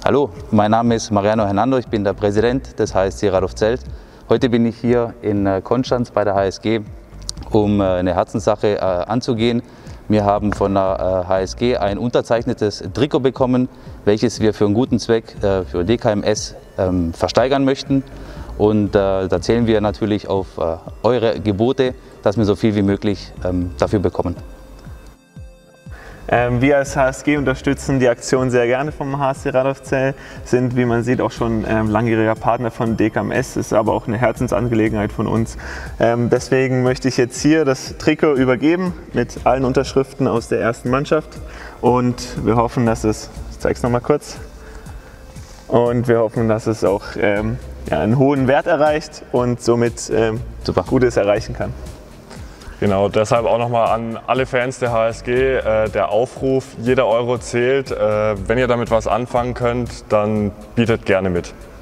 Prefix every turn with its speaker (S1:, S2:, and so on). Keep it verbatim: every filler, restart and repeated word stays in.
S1: Hallo, mein Name ist Mariano Hernando, ich bin der Präsident des H S C Radolfzell. Heute bin ich hier in Konstanz bei der H S G, um eine Herzenssache anzugehen. Wir haben von der H S G ein unterzeichnetes Trikot bekommen, welches wir für einen guten Zweck für D K M S versteigern möchten. Und da zählen wir natürlich auf eure Gebote, dass wir so viel wie möglich dafür bekommen.
S2: Ähm, wir als H S G unterstützen die Aktion sehr gerne vom H S C Radolfzell, sind, wie man sieht, auch schon ähm, langjähriger Partner von D K M S, ist aber auch eine Herzensangelegenheit von uns. Ähm, deswegen möchte ich jetzt hier das Trikot übergeben mit allen Unterschriften aus der ersten Mannschaft und wir hoffen, dass es, ich zeige es nochmal kurz, und wir hoffen, dass es auch ähm, ja, einen hohen Wert erreicht und somit ähm, Super. Gutes erreichen kann.
S3: Genau, deshalb auch nochmal an alle Fans der H S G, äh, der Aufruf, jeder Euro zählt. Äh, wenn ihr damit was anfangen könnt, dann bietet gerne mit.